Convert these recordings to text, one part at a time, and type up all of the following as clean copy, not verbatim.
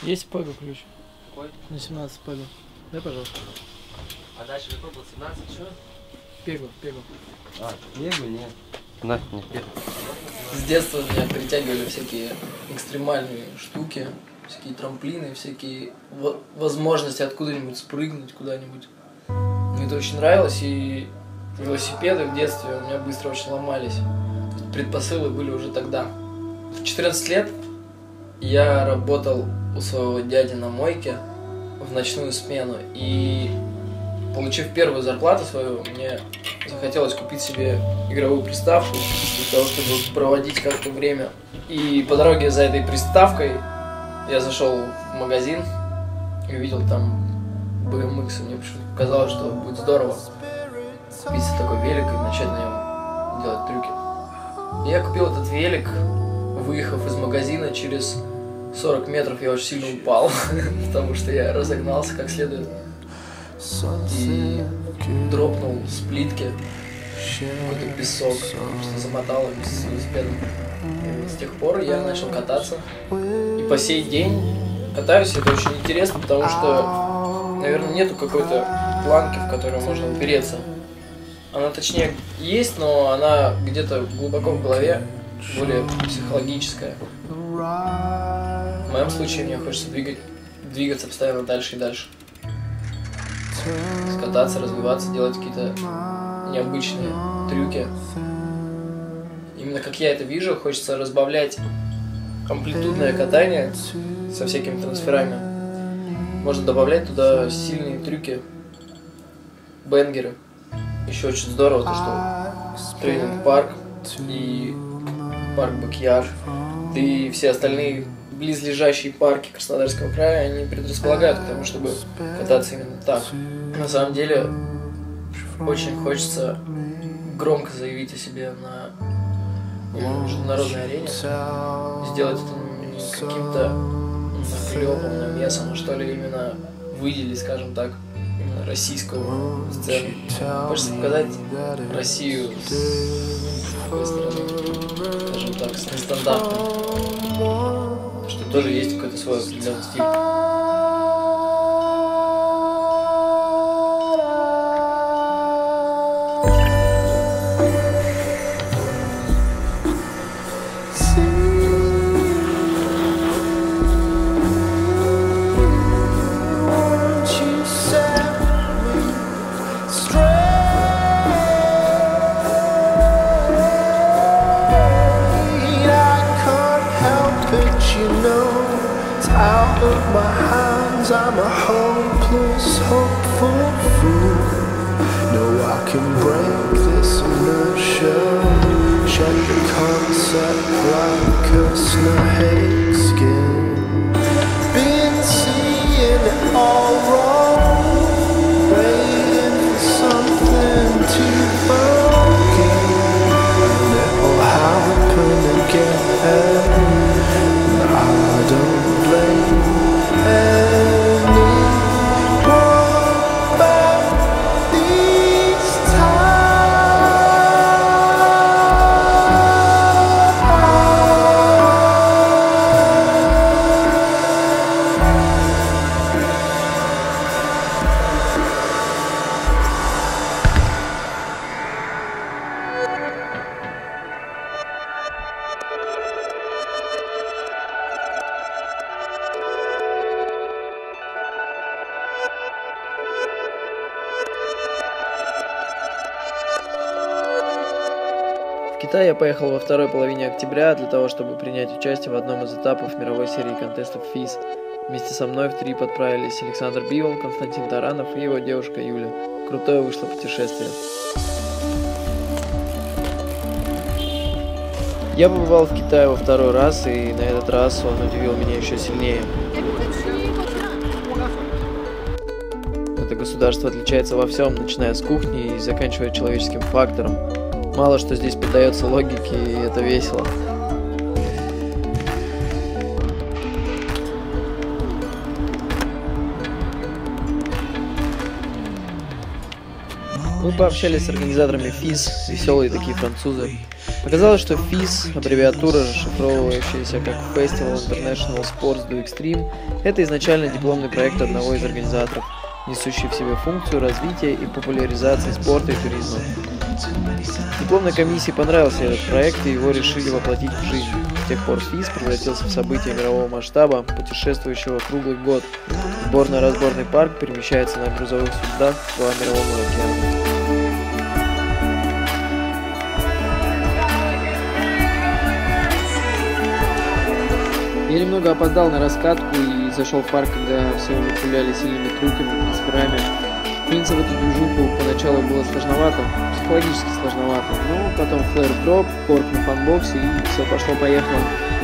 Есть Пего ключ? Какой? На 17 Пего. Дай, пожалуйста. А дальше какой был? 17? Что? Пего. А, Пего нет. На, не Пего. С детства меня притягивали всякие экстремальные штуки, всякие трамплины, всякие возможности откуда-нибудь спрыгнуть куда-нибудь. Мне это очень нравилось, и велосипеды в детстве у меня быстро очень ломались. Предпосылы были уже тогда. В 14 лет я работал у своего дяди на мойке в ночную смену, и получив первую зарплату свою, мне захотелось купить себе игровую приставку для того, чтобы проводить как-то время. И по дороге за этой приставкой я зашел в магазин и увидел там BMX, и мне показалось, что будет здорово купить такой велик и начать на нем делать трюки. И я купил этот велик, выехав из магазина, через 40 метров я очень сильно упал, потому что я разогнался как следует и дропнул с плитки какой-то песок, что замотало вместе с велосипедом. И с тех пор я начал кататься. И по сей день катаюсь, это очень интересно, потому что, наверное, нету какой-то планки, в которую можно упереться. Она, точнее, есть, но она где-то глубоко в голове, более психологическая. В моем случае мне хочется двигаться постоянно дальше и дальше. Скататься, развиваться, делать какие-то необычные трюки. Именно как я это вижу, хочется разбавлять амплитудное катание со всякими трансферами. Можно добавлять туда сильные трюки, бенгеры. Еще очень здорово то, что тренинг-парк и парк Бакьяр, да и все остальные близлежащие парки Краснодарского края, они предрасполагают к тому, чтобы кататься именно так. На самом деле, очень хочется громко заявить о себе на международной арене, сделать это не каким-то наклепом, намесом, а что ли, именно выделить, скажем так, именно российскую сцену. Хочется показать Россию с такой стороны, скажем так, с нестандартной, что тоже есть какой-то свой определенный стиль. I'm a hopeless, hopeful fool. No, I can break this inertia. Check the concept like a snake skin. Been seeing it all wrong, waiting for something to forget, and it will happen again. I don't blame В Китай я поехал во второй половине октября для того, чтобы принять участие в одном из этапов мировой серии контестов FIS. Вместе со мной в трип отправились Александр Бивол, Константин Таранов и его девушка Юля. Крутое вышло путешествие. Я побывал в Китае во второй раз, и на этот раз он удивил меня еще сильнее. Это государство отличается во всем, начиная с кухни и заканчивая человеческим фактором. Мало что здесь поддается логике, и это весело. Мы пообщались с организаторами FIS, веселые такие французы. Оказалось, что FIS, аббревиатура, расшифровывающаяся как Festival International Sports Do Extreme, это изначально дипломный проект одного из организаторов, несущий в себе функцию развития и популяризации спорта и туризма. Дипломной комиссии понравился этот проект, и его решили воплотить в жизнь. С тех пор FIS превратился в событие мирового масштаба, путешествующего круглый год. Сборно-разборный парк перемещается на грузовых судах по мировому океану. Я немного опоздал на раскатку и зашел в парк, когда все уже пуляли сильными трюками, мастерами. Впринуться в эту движуху поначалу было сложновато, психологически сложновато, но потом флэр-дроп, корк на фанбоксе и все пошло-поехало.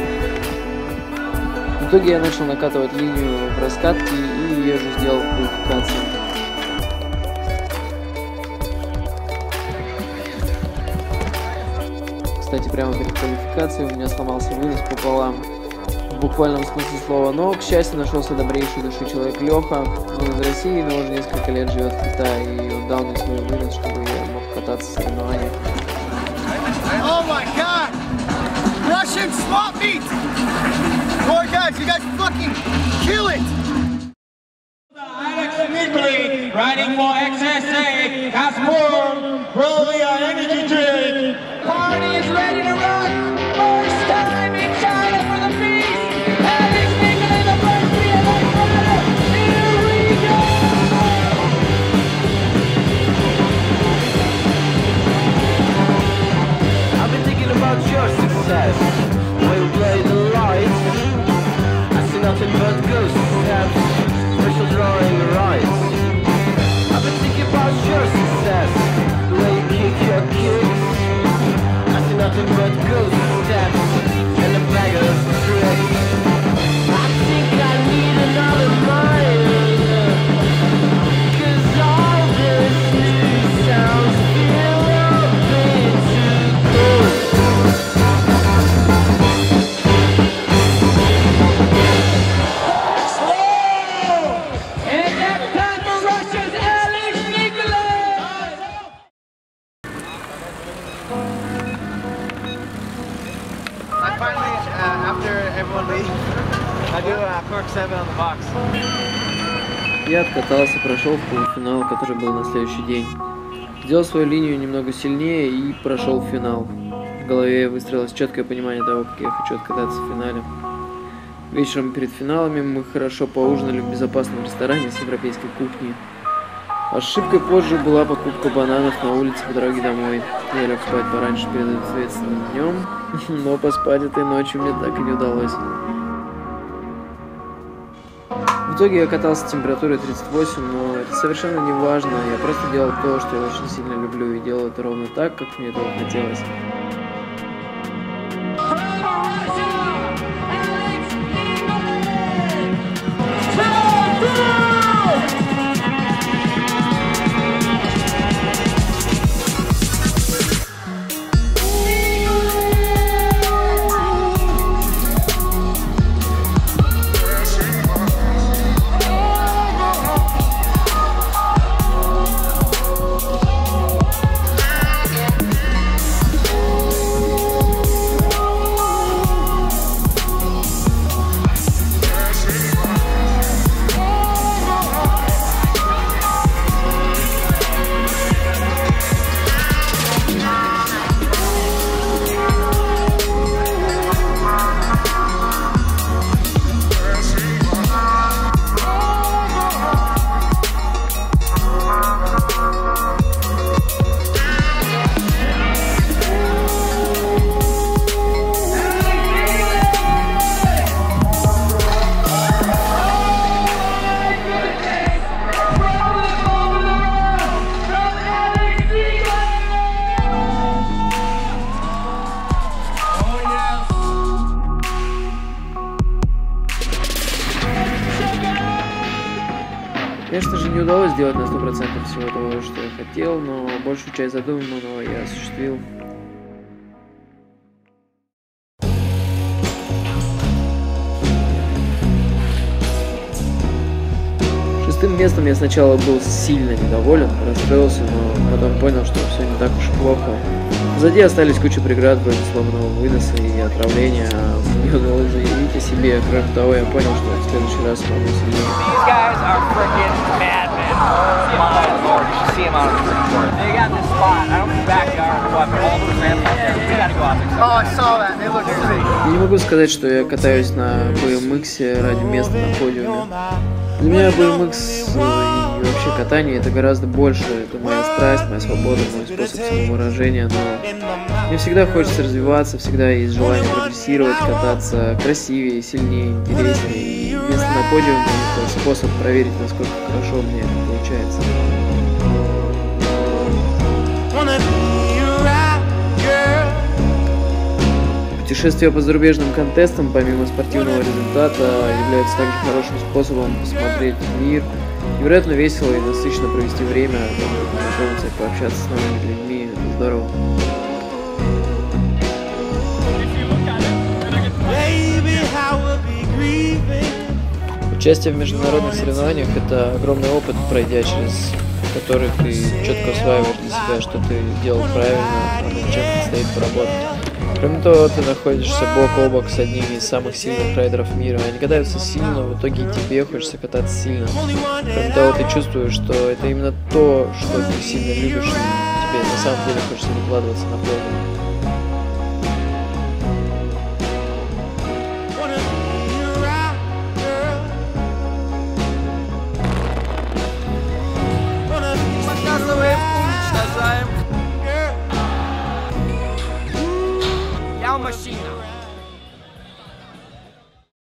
В итоге я начал накатывать линию в раскатке и езжу сделал квалификацию. Кстати, прямо перед квалификацией у меня сломался вынос пополам. В буквальном смысле слова, но, к счастью, нашелся добрейший души человек Леха. Он из России, но уже несколько лет живет в Китае, и он дал мне свой вынос, чтобы я мог кататься в соревнованиях. Oh my god! Russian swap meet! Boy, guys, you guys fucking kill it! Alex Nigley, riding for XSA, has won Brolia Energy Drink. Party is ready to rock! First time in China for the feast! Alex Nigley, the first BMX rider! Here we go! I've been thinking about your success. When you play the lights, I see nothing but ghost steps. Special drawing your eyes. I've been thinking about your success. The way you kick your kicks. I see nothing but ghost steps and a bag of tricks. I think I need another mile. 'Cause all this new sounds feel a bit too good. And that's time for Russia's Alex Nigley! I finally, after everyone leaves, I do cork 7 on the box. Я откатался, прошел в полуфинал, который был на следующий день. Сделал свою линию немного сильнее и прошел в финал. В голове выстроилось четкое понимание того, как я хочу откататься в финале. Вечером перед финалами мы хорошо поужинали в безопасном ресторане с европейской кухней. Ошибкой позже была покупка бананов на улице по дороге домой. Я лег спать пораньше перед ответственным днем, но поспать этой ночью мне так и не удалось. В итоге я катался с температурой 38, но это совершенно не важно. Я просто делал то, что я очень сильно люблю, и делал это ровно так, как мне этого хотелось. Конечно же, не удалось сделать на 100% всего того, что я хотел, но большую часть задуманного я осуществил. Пустым местом я сначала был сильно недоволен, расстроился, но потом понял, что все не так уж и плохо. Позади остались куча преград, вроде сломанного выноса и отравления, а мне удалось заявить о себе. Кроме того, я понял, что в следующий раз смогу сильнее. Я не могу сказать, что я катаюсь на BMX ради места на подиуме. Для меня BMX и вообще катание это гораздо больше, это моя страсть, моя свобода, мой способ самовыражения, но мне всегда хочется развиваться, всегда есть желание прогрессировать, кататься красивее, сильнее, интереснее, и место на подиуме это способ проверить, насколько хорошо мне это получается. Путешествия по зарубежным контестам, помимо спортивного результата, являются также хорошим способом посмотреть мир, невероятно весело и насыщенно провести время, познакомиться и пообщаться с новыми людьми, это здорово. Участие в международных соревнованиях – это огромный опыт, пройдя через который ты четко усваиваешь для себя, что ты делал правильно, а над чем предстоит поработать. Кроме того, ты находишься бок о бок с одними из самых сильных райдеров мира. Они катаются сильно, в итоге и тебе хочется кататься сильно. Кроме того, ты чувствуешь, что это именно то, что ты сильно любишь, и тебе на самом деле хочется выкладываться на подиум.